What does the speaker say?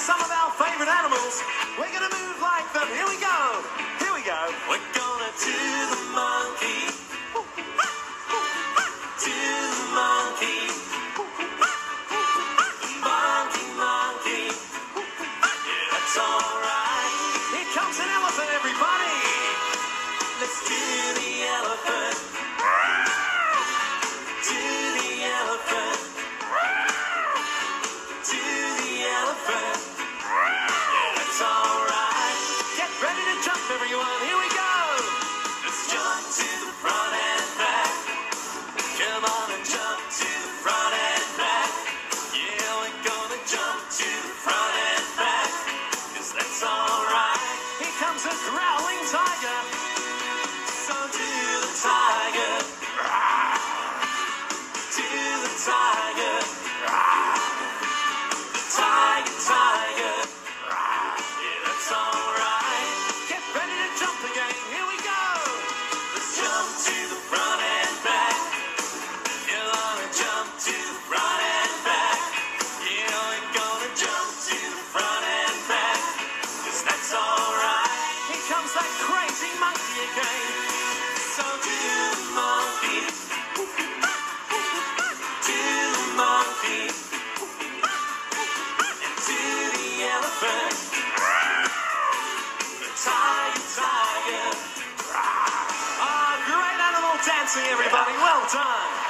some of our favourite animals. We're going to move like them. Here we go. Here we go. We're going to do the monkey. Do the monkey. Monkey, monkey. Yeah, that's alright. Here comes an elephant, everybody. Let's do the elephant. Do the elephant. Do the elephant. Yeah, that's alright. Get ready to jump, everyone. Here we go. Let's jump to the front and back. Come on and jump to the front and back. Yeah, we're gonna jump to the front and back, 'cause that's alright. Here comes a growling tiger. So do the tiger. Do the tiger. The tiger, tiger. Yeah, that's alright. Get ready to jump again. Here we go. Let's jump to the front and back. You wanna jump to the front and back. Yeah, we're gonna jump to the front and back, 'cause that's alright. Here comes that crazy monkey again. So do the monkey. Do the monkey. And do the elephant. The tiger, tiger. Ah, great animal dancing, everybody. Well done.